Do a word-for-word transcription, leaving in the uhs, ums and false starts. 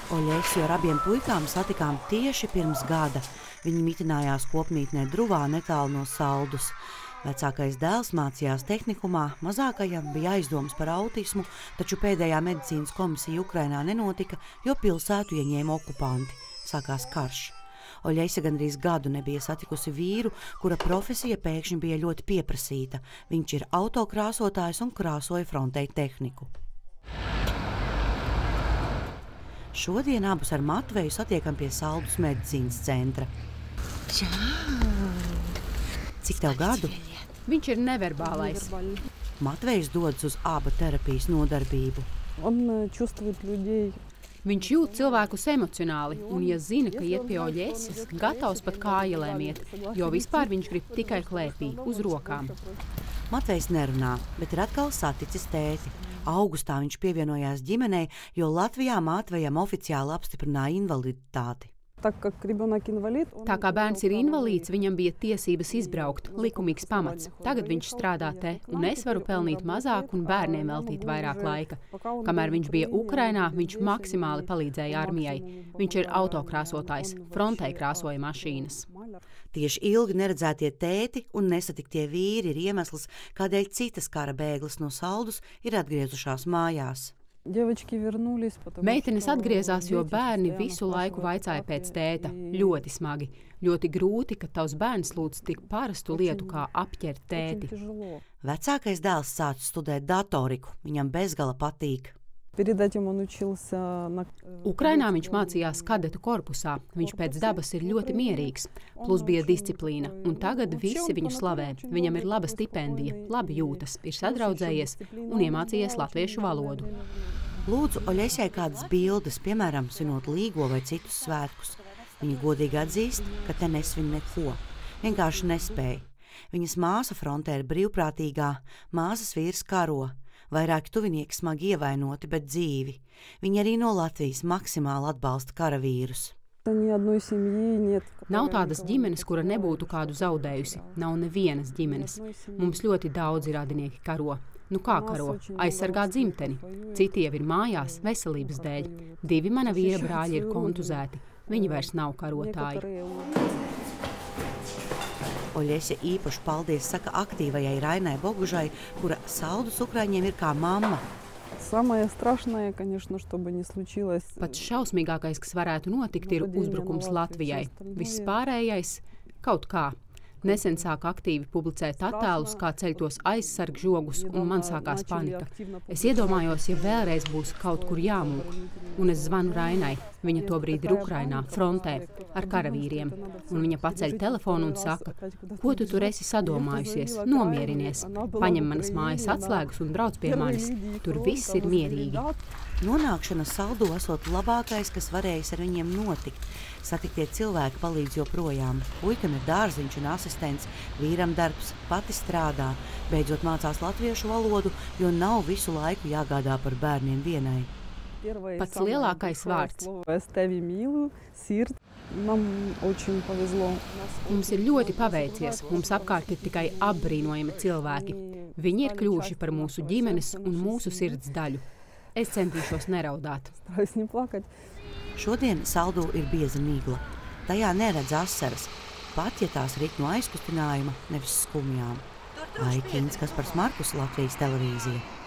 Oļesi ar abiem puikām satikām tieši pirms gada. Viņi mitinājās kopmītnē Druvā netālu no Saldus. Vecākais dēls mācījās tehnikumā, mazākajam bija aizdomas par autismu, taču pēdējā medicīnas komisija Ukrainā nenotika, jo pilsētu ieņēma okupanti. Sākās karš. Oļesa gandrīz gadu nebija satikusi vīru, kura profesija pēkšņi bija ļoti pieprasīta. Viņš ir autokrāsotājs un krāsoja frontei tehniku. Šodien abus ar Matveju satiekam pie Saldus medicīnas centra. Cik tev gadu? Viņš ir neverbālais. Matvejs dodas uz aba terapijas nodarbību. Viņš jūt cilvēkus emocionāli, un, ja zina, ka iet pie Oļeses, gatavs pat kājelēm iet, jo vispār viņš grib tikai klēpī, uz rokām. Matvejs nerunā, bet ir atkal saticis tēti. Augustā viņš pievienojās ģimenei, jo Latvijā Matvejam oficiāli apstiprināja invaliditāti. Tā kā bērns ir invalīds, viņam bija tiesības izbraukt, likumīgs pamats. Tagad viņš strādā te, un es varu pelnīt mazāk un bērniem veltīt vairāk laika. Kamēr viņš bija Ukrainā, viņš maksimāli palīdzēja armijai. Viņš ir autokrāsotājs, frontei krāsoja mašīnas. Tieši ilgi neredzētie tēti un nesatiktie vīri ir iemesls, kādēļ citas kara bēgles no Saldus ir atgriezušās mājās. Meitenes atgriezās, jo bērni visu laiku vaicāja pēc tēta. Ļoti smagi. Ļoti grūti, ka tavs bērns lūdz tik parastu lietu, kā apķert tēti. Vecākais dēls sāca studēt datoriku. Viņam bezgala patīk. Ukrainā viņš mācījās kadetu korpusā. Viņš pēc dabas ir ļoti mierīgs. Plus bija disciplīna. Un tagad visi viņu slavē. Viņam ir laba stipendija, labi jūtas, ir sadraudzējies un iemācījies latviešu valodu. Lūdzu Oļesei kādas bildes, piemēram, svinot Līgo vai citus svētkus. Viņa godīgi atzīst, ka te nesvin neko. Vienkārši nespēja. Viņas māsa frontē ir brīvprātīgā, māsas vīrs karo. Vairāki tuvinieki smagi ievainoti, bet dzīvi. Viņi arī no Latvijas maksimāli atbalsta karavīrus. Nav tādas ģimenes, kura nebūtu kādu zaudējusi. Nav nevienas ģimenes. Mums ļoti daudzi radinieki karo. Nu kā karo? Aizsargā dzimteni. Citi jau ir mājās veselības dēļ. Divi mana vīra brāļi ir kontuzēti. Viņi vairs nav karotāji. Oļese īpaši paldies saka aktīvajai Rainai Bogužai, kura Saldus ukraiņiem ir kā mamma. Pats šausmīgākais, kas varētu notikt, ir uzbrukums Latvijai. Viss pārējais kaut kā. Nesen sāka aktīvi publicēt attēlus, kā ceļ tos aizsarg žogus, un man sākās panika. Es iedomājos, ja vēlreiz būs kaut kur jāmūk. Un es zvanu Rainai. Viņa tobrīd ir Ukrainā, frontē, ar karavīriem. Un viņa paceļ telefonu un saka, ko tu tur esi sadomājusies, nomierinies. Paņem manas mājas atslēgas un brauc pie manis. Tur viss ir mierīgi. Nonākšana Saldu esot labākais, kas varējis ar viņiem notikt. Satiktie cilvēki palīdz joprojām. Puikam ir dārziņš un asistents, vīram darbs, pati strādā. Beidzot mācās latviešu valodu, jo nav visu laiku jāgādā par bērniem vienai. Pats lielākais vārds. Mums ir ļoti paveicies. Mums apkārt ir tikai apbrīnojami cilvēki. Viņi ir kļuvuši par mūsu ģimenes un mūsu sirds daļu. Es centīšos neraudāt. Šodien Saldu ir bieza migla. Tajā neredz asaras, pat ja tās rit no aizkustinājuma, nevis skumjām. Aikins Kaspars Markus, Latvijas televīzija.